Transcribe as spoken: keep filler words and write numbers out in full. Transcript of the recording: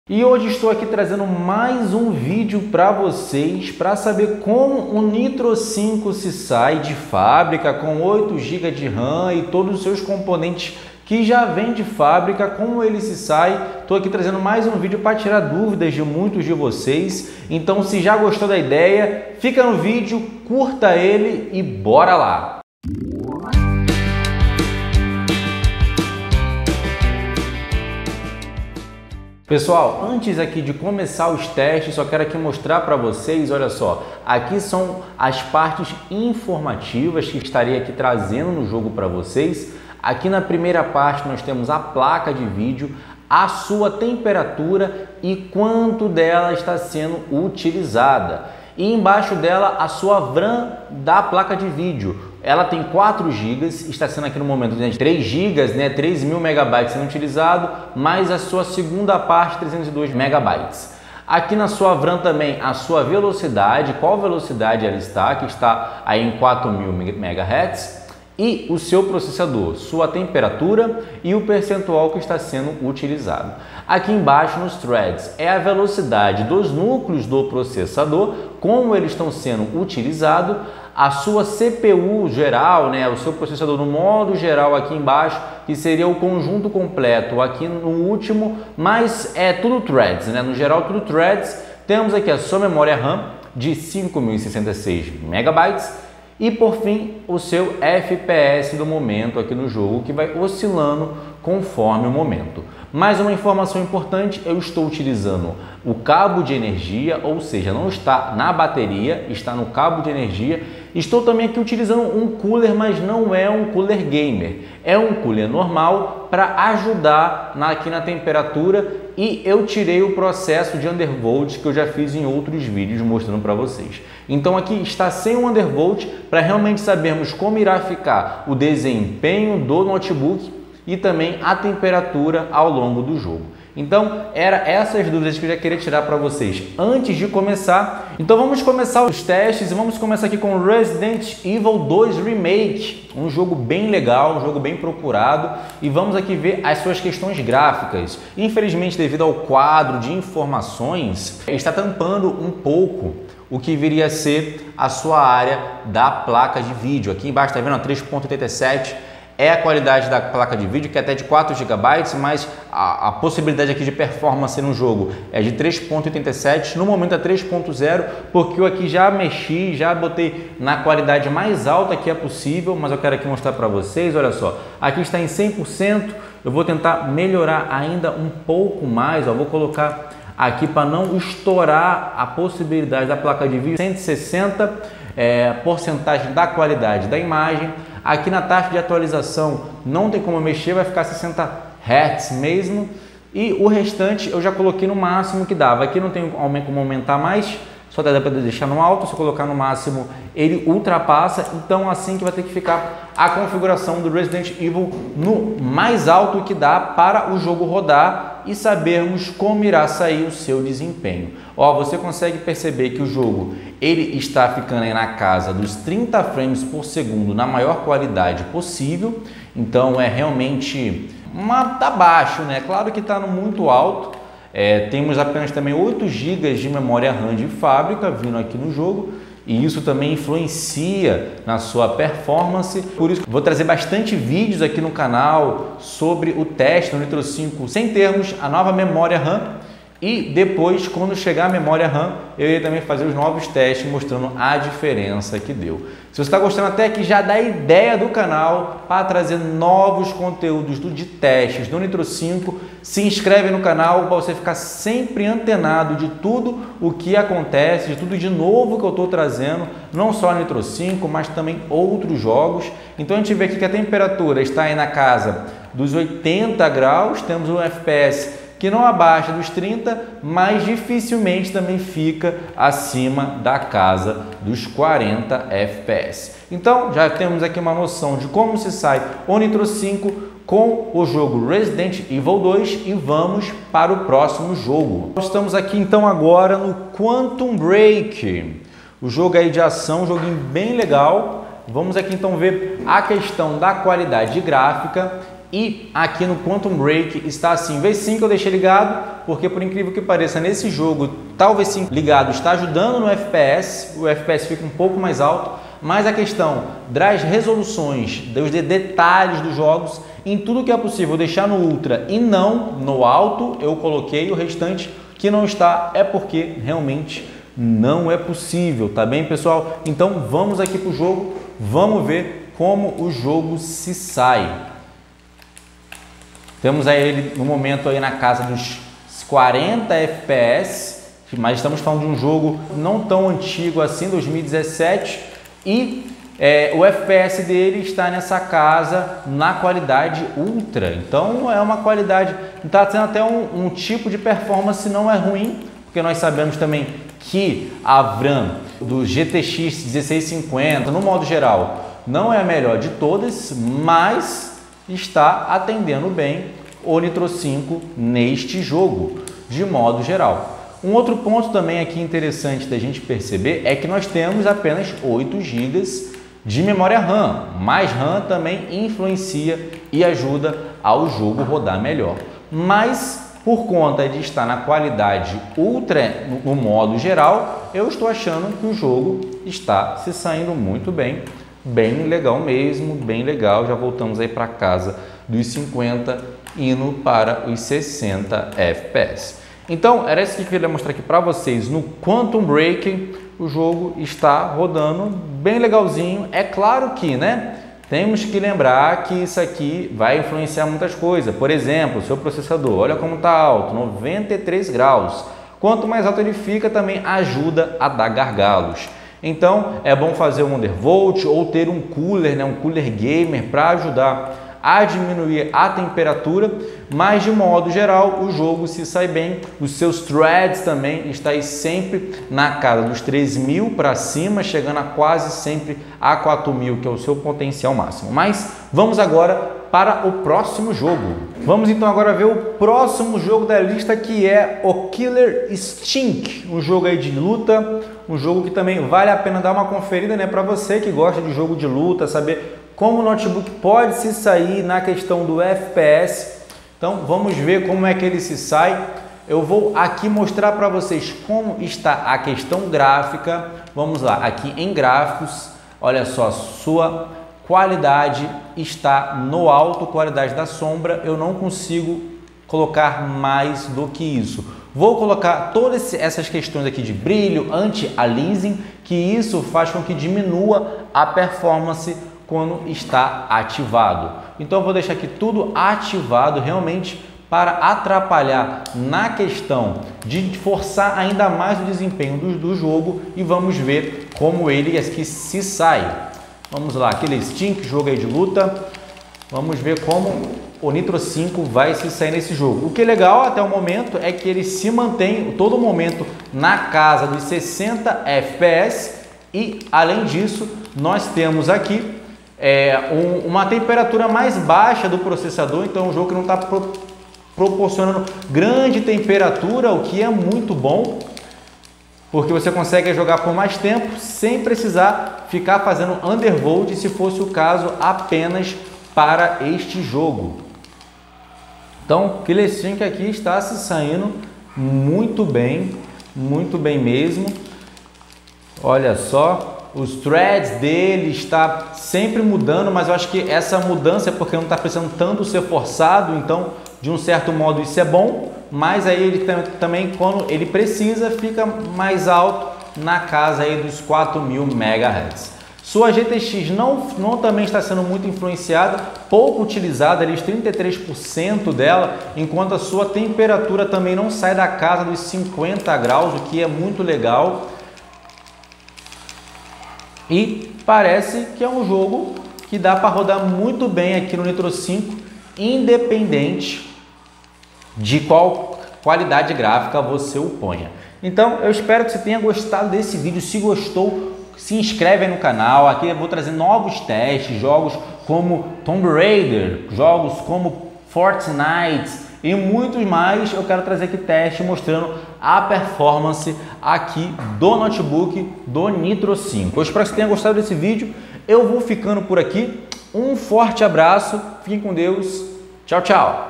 E hoje estou aqui trazendo mais um vídeo para vocês para saber como o Nitro cinco se sai de fábrica com oito gigas de RAM e todos os seus componentes que já vem de fábrica, como ele se sai. Estou aqui trazendo mais um vídeo para tirar dúvidas de muitos de vocês. Então, se já gostou da ideia, fica no vídeo, curta ele e bora lá! Pessoal, antes aqui de começar os testes, só quero aqui mostrar para vocês, olha só, aqui são as partes informativas que estarei aqui trazendo no jogo para vocês. Aqui na primeira parte nós temos a placa de vídeo, a sua temperatura e quanto dela está sendo utilizada. E embaixo dela a sua V RAM da placa de vídeo. Ela tem quatro gigas, está sendo aqui no momento de três gigas, né, três mil megabytes sendo utilizado, mais a sua segunda parte, trezentos e dois megabytes. Aqui na sua V RAM também a sua velocidade, qual velocidade ela está, que está aí em quatro mil megahertz, e o seu processador, sua temperatura e o percentual que está sendo utilizado. Aqui embaixo nos threads é a velocidade dos núcleos do processador, como eles estão sendo utilizados, a sua C P U geral, né, o seu processador no modo geral aqui embaixo, que seria o conjunto completo aqui no último, mas é tudo threads, né, no geral tudo threads. Temos aqui a sua memória RAM de cinco mil e sessenta e seis megabytes e por fim o seu F P S do momento aqui no jogo, que vai oscilando conforme o momento. Mais uma informação importante, eu estou utilizando o cabo de energia, ou seja, não está na bateria, está no cabo de energia. Estou também aqui utilizando um cooler, mas não é um cooler gamer, é um cooler normal para ajudar na, aqui na temperatura, e eu tirei o processo de undervolt que eu já fiz em outros vídeos mostrando para vocês. Então aqui está sem o undervolt para realmente sabermos como irá ficar o desempenho do notebook e também a temperatura ao longo do jogo. Então, era essas dúvidas que eu já queria tirar para vocês antes de começar. Então vamos começar os testes e vamos começar aqui com Resident Evil dois Remake, um jogo bem legal, um jogo bem procurado, e vamos aqui ver as suas questões gráficas. Infelizmente, devido ao quadro de informações, está tampando um pouco o que viria a ser a sua área da placa de vídeo. Aqui embaixo está vendo a três ponto oitenta e sete. É a qualidade da placa de vídeo, que é até de quatro gigabytes, mas a, a possibilidade aqui de performance no jogo é de três ponto oitenta e sete, no momento é três ponto zero, porque eu aqui já mexi, já botei na qualidade mais alta que é possível, mas eu quero aqui mostrar para vocês, olha só, aqui está em cem por cento, eu vou tentar melhorar ainda um pouco mais, ó, vou colocar aqui para não estourar a possibilidade da placa de vídeo, cento e sessenta, é, porcentagem da qualidade da imagem. Aqui na taxa de atualização não tem como mexer, vai ficar sessenta hertz mesmo. E o restante eu já coloquei no máximo que dava. Aqui não tem como aumentar mais, só dá para deixar no alto. Se eu colocar no máximo, ele ultrapassa. Então assim que vai ter que ficar a configuração do Resident Evil no mais alto que dá para o jogo rodar e sabermos como irá sair o seu desempenho. Ó, você consegue perceber que o jogo ele está ficando aí na casa dos trinta frames por segundo na maior qualidade possível. Então é realmente uma tá baixo, né? Claro que está no muito alto. É, temos apenas também oito gigas de memória RAM de fábrica vindo aqui no jogo, e isso também influencia na sua performance. Por isso vou trazer bastante vídeos aqui no canal sobre o teste do Nitro cinco sem termos a nova memória RAM. E depois, quando chegar a memória RAM, eu irei também fazer os novos testes mostrando a diferença que deu. Se você está gostando até aqui, já dá ideia do canal para trazer novos conteúdos do, de testes do Nitro cinco. Se inscreve no canal para você ficar sempre antenado de tudo o que acontece, de tudo de novo que eu estou trazendo, não só Nitro cinco, mas também outros jogos. Então a gente vê aqui que a temperatura está aí na casa dos oitenta graus, temos um F P S que não abaixa dos trinta, mas dificilmente também fica acima da casa dos quarenta F P S. Então já temos aqui uma noção de como se sai o Nitro cinco com o jogo Resident Evil dois e vamos para o próximo jogo. Estamos aqui então agora no Quantum Break, o jogo aí de ação, um joguinho bem legal. Vamos aqui então ver a questão da qualidade gráfica E aqui no Quantum Break está assim, V cinco eu deixei ligado, porque por incrível que pareça, nesse jogo, tal V cinco ligado está ajudando no F P S, o F P S fica um pouco mais alto, mas a questão das resoluções, dos detalhes dos jogos, em tudo que é possível deixar no Ultra e não no alto, eu coloquei. O restante que não está é porque realmente não é possível, tá bem, pessoal? Então vamos aqui para o jogo, vamos ver como o jogo se sai. Temos aí ele no momento aí na casa dos quarenta F P S, mas estamos falando de um jogo não tão antigo assim, dois mil e dezessete, e é, o F P S dele está nessa casa na qualidade Ultra. Então é uma qualidade, está tendo até um, um tipo de performance não é ruim, porque nós sabemos também que a V RAM do G T X dezesseis cinquenta, no modo geral, não é a melhor de todas, mas está atendendo bem o Nitro cinco neste jogo, de modo geral. Um outro ponto também aqui interessante da gente perceber é que nós temos apenas oito gigas de memória RAM, mas RAM também influencia e ajuda ao jogo rodar melhor. Mas por conta de estar na qualidade Ultra no modo geral, eu estou achando que o jogo está se saindo muito bem. Bem legal mesmo, bem legal. Já voltamos aí para casa dos cinquenta, indo para os sessenta F P S. Então, era isso que eu queria mostrar aqui para vocês. No Quantum Break, o jogo está rodando bem legalzinho. É claro que, né, temos que lembrar que isso aqui vai influenciar muitas coisas. Por exemplo, o seu processador, olha como está alto, noventa e três graus. Quanto mais alto ele fica, também ajuda a dar gargalos. Então é bom fazer um undervolt ou ter um cooler, né, um cooler gamer para ajudar a diminuir a temperatura, mas de modo geral o jogo se sai bem. Os seus threads também estão aí sempre na casa dos três mil para cima, chegando a quase sempre a quatro mil, que é o seu potencial máximo. Mas vamos agora para o próximo jogo. Vamos então agora ver o próximo jogo da lista, que é o Killer Instinct, um jogo aí de luta, um jogo que também vale a pena dar uma conferida, né, para você que gosta de jogo de luta, saber como o notebook pode se sair na questão do F P S. Então vamos ver como é que ele se sai. Eu vou aqui mostrar para vocês como está a questão gráfica. Vamos lá, aqui em gráficos, olha só, sua qualidade está no alto, qualidade da sombra, eu não consigo colocar mais do que isso. Vou colocar todas essas questões aqui de brilho, anti-aliasing, que isso faz com que diminua a performance quando está ativado. Então eu vou deixar aqui tudo ativado realmente para atrapalhar na questão de forçar ainda mais o desempenho do, do jogo, e vamos ver como ele aqui se sai. Vamos lá, aquele Instinct, jogo aí de luta. Vamos ver como o Nitro cinco vai se sair nesse jogo. O que é legal até o momento é que ele se mantém todo momento na casa dos sessenta F P S, e além disso nós temos aqui é, um, uma temperatura mais baixa do processador. Então o jogo que não está pro, proporcionando grande temperatura, o que é muito bom, porque você consegue jogar por mais tempo sem precisar ficar fazendo undervolt, se fosse o caso apenas para este jogo. Então, o Killer Instinct aqui está se saindo muito bem, muito bem mesmo. Olha só, os threads dele está sempre mudando, mas eu acho que essa mudança é porque não está precisando tanto ser forçado. Então, de um certo modo isso é bom, mas aí ele também, quando ele precisa, fica mais alto na casa aí dos quatro mil megahertz. Sua G T X não, não também está sendo muito influenciada, pouco utilizada, ali os trinta e três por cento dela, enquanto a sua temperatura também não sai da casa dos cinquenta graus, o que é muito legal. E parece que é um jogo que dá para rodar muito bem aqui no Nitro cinco, independente de qual qualidade gráfica você o ponha. Então eu espero que você tenha gostado desse vídeo. Se gostou, se inscreve aí no canal. Aqui eu vou trazer novos testes, jogos como Tomb Raider, jogos como Fortnite e muitos mais. Eu quero trazer aqui teste mostrando a performance aqui do notebook do Nitro cinco. Eu espero que você tenha gostado desse vídeo. Eu vou ficando por aqui. Um forte abraço, fiquem com Deus Tchau, tchau!